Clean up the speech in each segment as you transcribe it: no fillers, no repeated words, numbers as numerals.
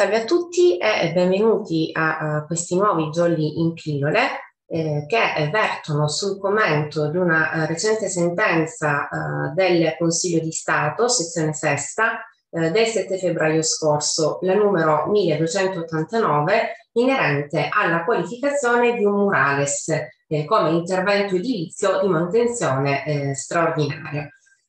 Salve a tutti e benvenuti a questi nuovi Jolly in pillole che vertono sul commento di una recente sentenza del Consiglio di Stato, sezione sesta, del 7 febbraio scorso, la numero 1289, inerente alla qualificazione di un murales come intervento edilizio di manutenzione straordinaria.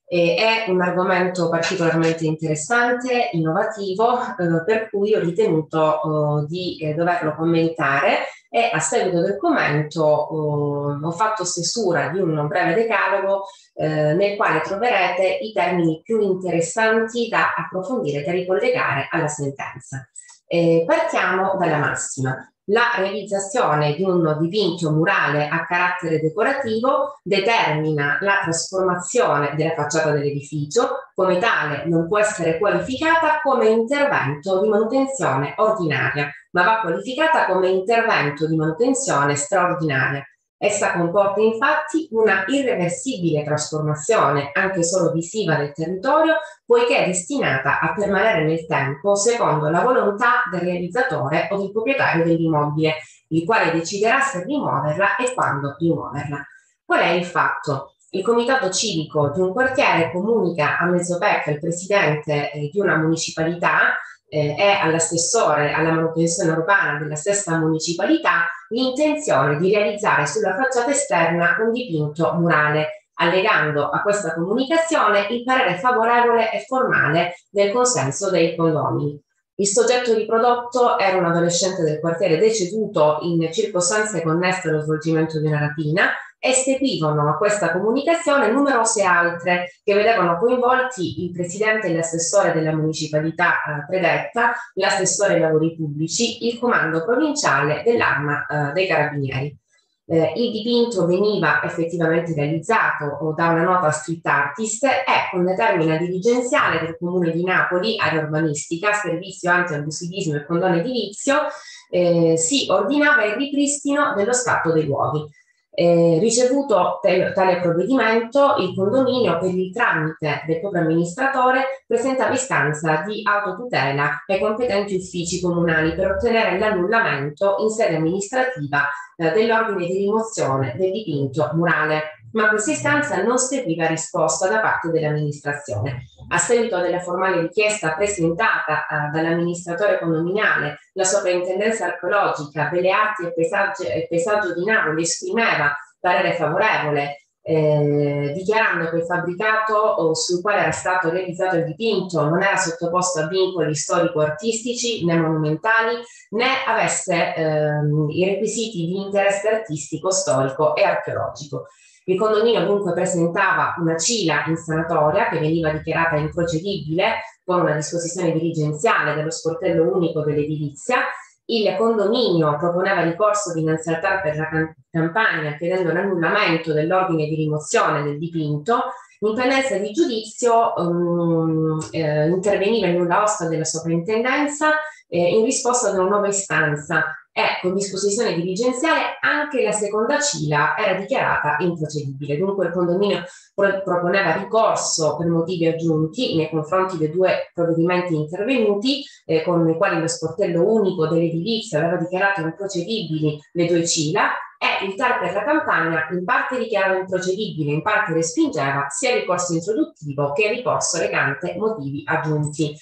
È un argomento particolarmente interessante, innovativo, per cui ho ritenuto di doverlo commentare e a seguito del commento ho fatto stesura di un breve decalogo nel quale troverete i termini più interessanti da approfondire, da ricollegare alla sentenza. Partiamo dalla massima. La realizzazione di un dipinto murale a carattere decorativo determina la trasformazione della facciata dell'edificio, come tale non può essere qualificata come intervento di manutenzione ordinaria, ma va qualificata come intervento di manutenzione straordinaria. Essa comporta infatti una irreversibile trasformazione, anche solo visiva, del territorio, poiché è destinata a permanere nel tempo secondo la volontà del realizzatore o del proprietario dell'immobile, il quale deciderà se rimuoverla e quando rimuoverla. Qual è il fatto? Il comitato civico di un quartiere comunica a mezzo PEC il presidente di una municipalità e all'assessore alla manutenzione urbana della stessa municipalità l'intenzione di realizzare sulla facciata esterna un dipinto murale, allegando a questa comunicazione il parere favorevole e formale del consenso dei condomini. Il soggetto riprodotto era un adolescente del quartiere deceduto in circostanze connesse allo svolgimento di una rapina e seguivano a questa comunicazione numerose altre che vedevano coinvolti il presidente e l'assessore della municipalità predetta, l'assessore ai lavori pubblici, il comando provinciale dell'Arma dei Carabinieri. Il dipinto veniva effettivamente realizzato da una nota street artist e con determina dirigenziale del Comune di Napoli, area urbanistica, servizio anti-abusivismo e condono edilizio, si ordinava il ripristino dello stato dei luoghi. Ricevuto tale provvedimento, il condominio, per il tramite del proprio amministratore, presentava istanza di autotutela ai competenti uffici comunali per ottenere l'annullamento in sede amministrativa dell'ordine di rimozione del dipinto murale, ma questa istanza non seguiva risposta da parte dell'amministrazione. A seguito della formale richiesta presentata dall'amministratore condominiale, la soprintendenza archeologica, Belle Arti e Paesaggio di Napoli esprimeva parere favorevole, dichiarando che il fabbricato sul quale era stato realizzato il dipinto non era sottoposto a vincoli storico-artistici né monumentali, né avesse i requisiti di interesse artistico, storico e archeologico. Il condominio dunque presentava una CILA in sanatoria che veniva dichiarata improcedibile con una disposizione dirigenziale dello sportello unico dell'edilizia. Il condominio proponeva ricorso dinanzi al TAR per la Campania chiedendo l'annullamento dell'ordine di rimozione del dipinto. In pendenza di giudizio interveniva il nulla osta della soprintendenza in risposta ad una nuova istanza e con disposizione dirigenziale anche la seconda CILA era dichiarata improcedibile. Dunque il condominio proponeva ricorso per motivi aggiunti nei confronti dei due provvedimenti intervenuti con i quali lo sportello unico dell'edilizia aveva dichiarato improcedibili le due CILA e il TAR per la Campania in parte dichiarava improcedibile, in parte respingeva sia il ricorso introduttivo che il ricorso recante motivi aggiunti.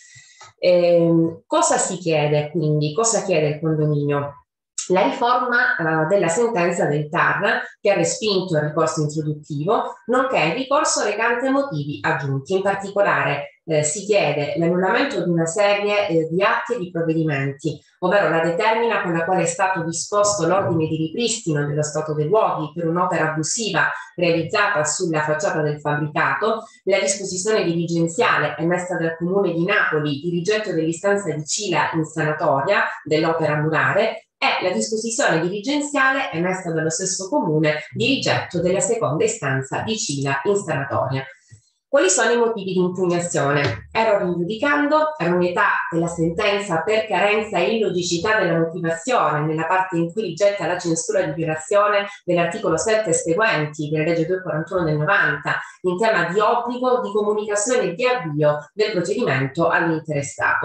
Cosa si chiede quindi? Cosa chiede il condominio? La riforma della sentenza del TAR che ha respinto il ricorso introduttivo, nonché il ricorso recante motivi aggiunti. In particolare si chiede l'annullamento di una serie di atti e di provvedimenti, ovvero la determina con la quale è stato disposto l'ordine di ripristino dello stato dei luoghi per un'opera abusiva realizzata sulla facciata del fabbricato, la disposizione dirigenziale emessa dal Comune di Napoli, dirigente dell'istanza di CILA in sanatoria dell'opera murale, e la disposizione dirigenziale emessa dallo stesso Comune di rigetto della seconda istanza di CILA in sanatoria. Quali sono i motivi di impugnazione? Error in giudicando, erroneità della sentenza per carenza e illogicità della motivazione nella parte in cui rigetta la censura di violazione dell'articolo 7 e seguenti della legge 241 del 90 in tema di obbligo di comunicazione e di avvio del procedimento all'interessato.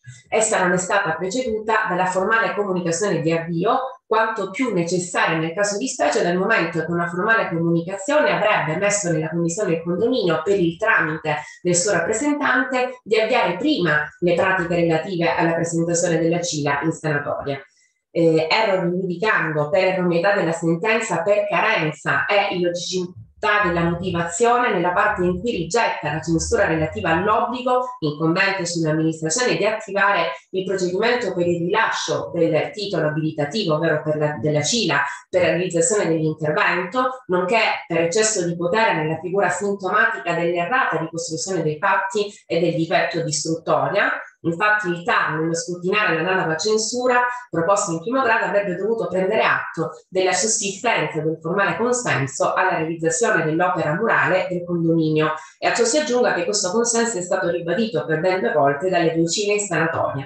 Essa non è stata preceduta dalla formale comunicazione di avvio, quanto più necessaria nel caso di specie, dal momento che una formale comunicazione avrebbe messo nella commissione il condominio, per il tramite del suo rappresentante, di avviare prima le pratiche relative alla presentazione della CILA in sanatoria. Erro rigiudicando per erroneità della sentenza, per carenza e illogicità della motivazione nella parte in cui rigetta la censura relativa all'obbligo incombente sull'amministrazione di attivare il procedimento per il rilascio del titolo abilitativo, ovvero della CILA, per la realizzazione dell'intervento, nonché per eccesso di potere nella figura sintomatica dell'errata ricostruzione dei fatti e del difetto di istruttoria. Infatti il TAR, nello scrutinare l'analoga censura proposta in primo grado, avrebbe dovuto prendere atto della sussistenza del formale consenso alla realizzazione dell'opera murale del condominio, e a ciò si aggiunga che questo consenso è stato ribadito per ben 2 volte dalle 2 CILE in sanatoria.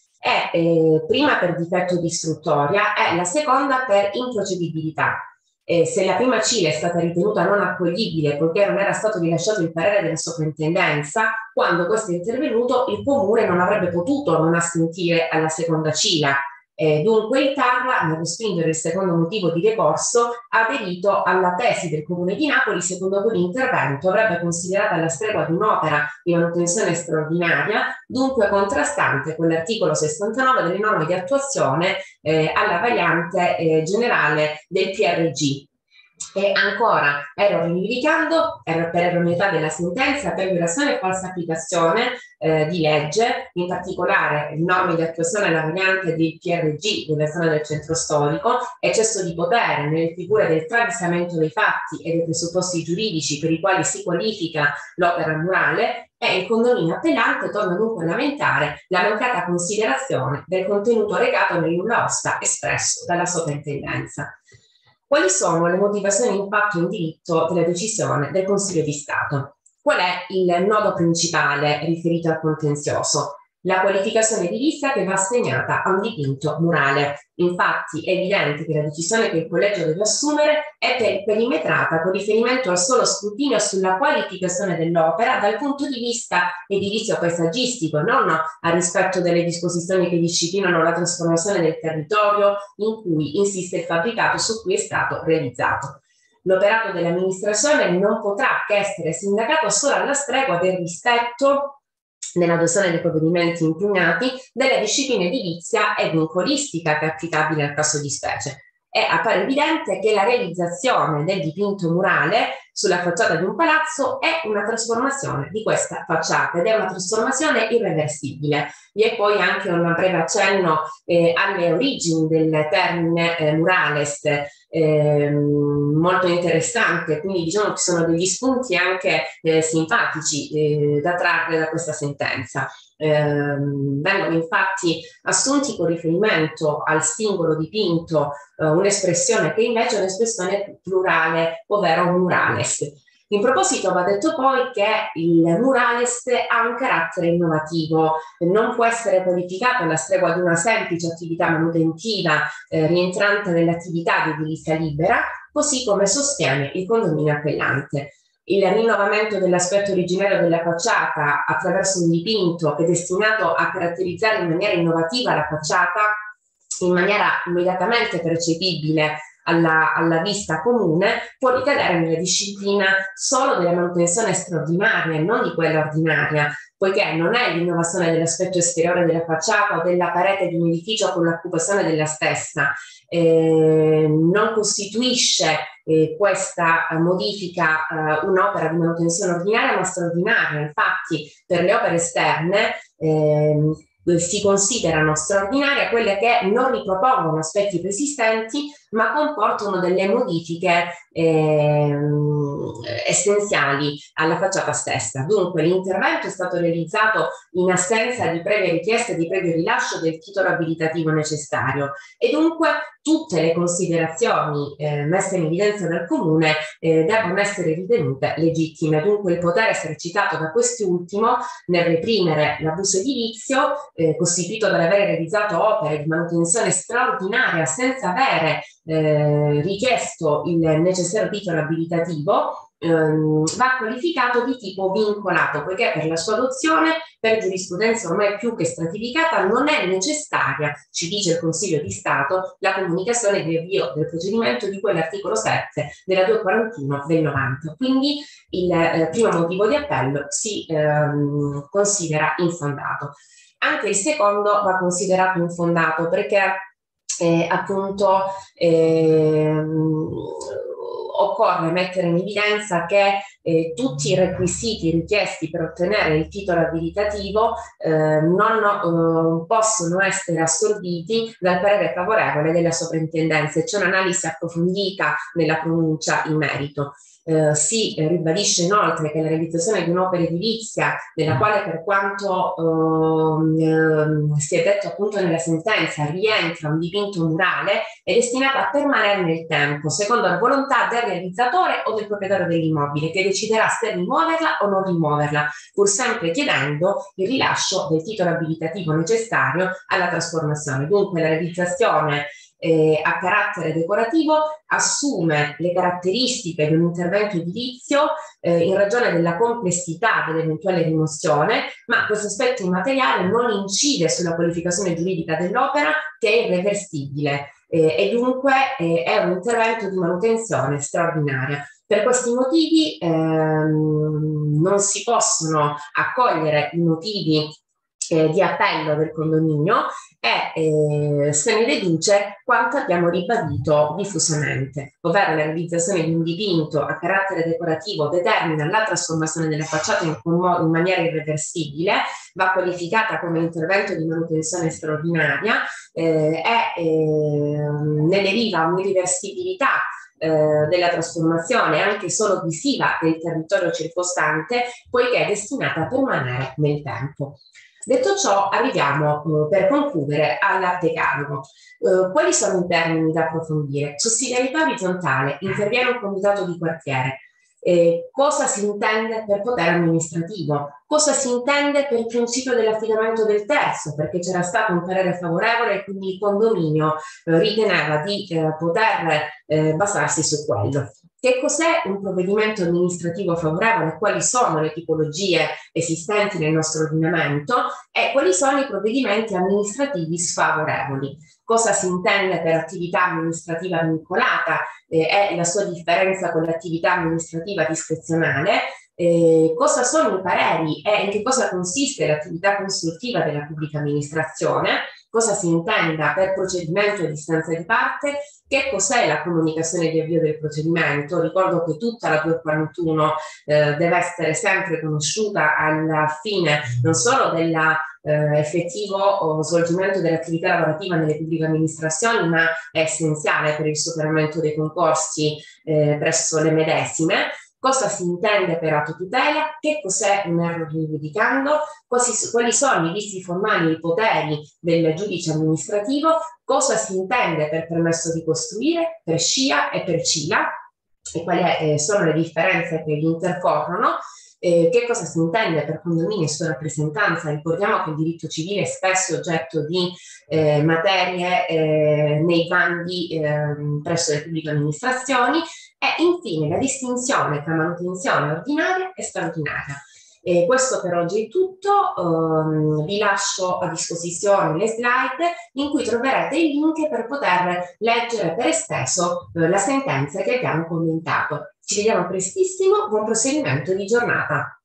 Prima per difetto di istruttoria e la seconda per improcedibilità. Se la prima CILA è stata ritenuta non accoglibile poiché non era stato rilasciato il parere della soprintendenza, quando questo è intervenuto il Comune non avrebbe potuto non assentire alla seconda CILA. Dunque il TAR, nel respingere il secondo motivo di ricorso, ha aderito alla tesi del Comune di Napoli, secondo cui l'intervento avrebbe considerato alla stregua di un'opera di manutenzione straordinaria, dunque contrastante con l'articolo 69 delle norme di attuazione alla variante generale del PRG. E ancora, ero riivindicando per erroneità della sentenza, per violazione e falsa applicazione di legge, in particolare le norme di attuazione alla variante del PRG della zona del centro storico, eccesso di potere nelle figure del travisamento dei fatti e dei presupposti giuridici per i quali si qualifica l'opera murale, e il condominio appellante torna dunque a lamentare la mancata considerazione del contenuto recato nel nulla osta espresso dalla soprintendenza. Quali sono le motivazioni di impatto in diritto della decisione del Consiglio di Stato? Qual è il nodo principale riferito al contenzioso? La qualificazione edilizia che va assegnata a un dipinto murale. Infatti è evidente che la decisione che il collegio deve assumere è perimetrata con riferimento al solo scrutinio sulla qualificazione dell'opera dal punto di vista edilizio paesaggistico, non al rispetto delle disposizioni che disciplinano la trasformazione del territorio in cui insiste il fabbricato su cui è stato realizzato. L'operato dell'amministrazione non potrà che essere sindacato solo alla stregua del rispetto nell'adozione dei provvedimenti impugnati della disciplina edilizia e vincolistica che è applicabile al caso di specie. Appare evidente che la realizzazione del dipinto murale sulla facciata di un palazzo è una trasformazione di questa facciata ed è una trasformazione irreversibile. Vi è poi anche un breve accenno alle origini del termine murales, molto interessante, quindi diciamo che sono degli spunti anche simpatici da trarre da questa sentenza. Vengono infatti assunti con riferimento al singolo dipinto un'espressione che invece è un'espressione plurale, ovvero murales. In proposito va detto poi che il murales ha un carattere innovativo, non può essere qualificato alla stregua di una semplice attività manutentiva rientrante nell'attività di edilizia libera, così come sostiene il condominio appellante. Il rinnovamento dell'aspetto originario della facciata attraverso un dipinto che è destinato a caratterizzare in maniera innovativa la facciata in maniera immediatamente percepibile alla vista comune, può ricadere nella disciplina solo della manutenzione straordinaria e non di quella ordinaria, poiché non è l'innovazione dell'aspetto esteriore della facciata o della parete di un edificio con l'occupazione della stessa, non costituisce questa modifica un'opera di manutenzione ordinaria ma straordinaria. Infatti per le opere esterne si considerano straordinarie quelle che non ripropongono aspetti preesistenti ma comportano delle modifiche essenziali alla facciata stessa. Dunque l'intervento è stato realizzato in assenza di previa richiesta e di previo rilascio del titolo abilitativo necessario e dunque tutte le considerazioni messe in evidenza dal Comune devono essere ritenute legittime. Dunque il potere esercitato da quest'ultimo nel reprimere l'abuso edilizio costituito dall'aver realizzato opere di manutenzione straordinaria senza avere richiesto il necessario titolo abilitativo va qualificato di tipo vincolato, poiché per la sua adozione, per giurisprudenza ormai più che stratificata, non è necessaria, ci dice il Consiglio di Stato, la comunicazione di avvio del procedimento di quell'articolo 7 della 241 del 90. Quindi il primo motivo di appello si considera infondato. Anche il secondo va considerato infondato perché appunto occorre mettere in evidenza che tutti i requisiti richiesti per ottenere il titolo abilitativo non possono essere assorbiti dal parere favorevole della soprintendenza. C'è un'analisi approfondita nella pronuncia in merito. Si ribadisce inoltre che la realizzazione di un'opera edilizia, nella quale per quanto si è detto appunto nella sentenza rientra un dipinto murale, è destinata a permanere nel tempo, secondo la volontà del realizzatore o del proprietario dell'immobile, che deciderà se rimuoverla o non rimuoverla, pur sempre chiedendo il rilascio del titolo abilitativo necessario alla trasformazione. Dunque la realizzazione a carattere decorativo assume le caratteristiche di un intervento edilizio in ragione della complessità dell'eventuale rimozione, ma questo aspetto immateriale non incide sulla qualificazione giuridica dell'opera, che è irreversibile e dunque è un intervento di manutenzione straordinaria. Per questi motivi non si possono accogliere i motivi di appello del condominio e se ne deduce quanto abbiamo ribadito diffusamente, ovvero la realizzazione di un dipinto a carattere decorativo determina la trasformazione della facciata in maniera irreversibile, va qualificata come intervento di manutenzione straordinaria e ne deriva un'irreversibilità della trasformazione anche solo visiva del territorio circostante, poiché è destinata a permanere nel tempo. Detto ciò, arriviamo per concludere al decalogo. Quali sono i termini da approfondire? Sussidiarietà orizzontale, interviene un comitato di quartiere. Cosa si intende per potere amministrativo? Cosa si intende per il principio dell'affidamento del terzo? Perché c'era stato un parere favorevole e quindi il condominio riteneva di poter basarsi su quello. Che cos'è un provvedimento amministrativo favorevole? Quali sono le tipologie esistenti nel nostro ordinamento e quali sono i provvedimenti amministrativi sfavorevoli? Cosa si intende per attività amministrativa vincolata e la sua differenza con l'attività amministrativa discrezionale? Cosa sono i pareri e in che cosa consiste l'attività consultiva della pubblica amministrazione? Cosa si intenda per procedimento di istanza di parte? Che cos'è la comunicazione di avvio del procedimento? Ricordo che tutta la 241 deve essere sempre conosciuta alla fine non solo della effettivo svolgimento dell'attività lavorativa nelle pubbliche amministrazioni, ma è essenziale per il superamento dei concorsi presso le medesime. Cosa si intende per atto tutela, che cos'è un error rigiudicando, quali sono i vizi formali e i poteri del giudice amministrativo, cosa si intende per permesso di costruire, per SCIA e per CILA, e quali sono le differenze che li intercorrono, che cosa si intende per condominio e sua rappresentanza. Ricordiamo che il diritto civile è spesso oggetto di materie nei bandi presso le pubbliche amministrazioni, e infine la distinzione tra manutenzione ordinaria e straordinaria. Questo per oggi è tutto, vi lascio a disposizione le slide in cui troverete il link per poter leggere per esteso la sentenza che abbiamo commentato. Ci vediamo prestissimo, buon proseguimento di giornata.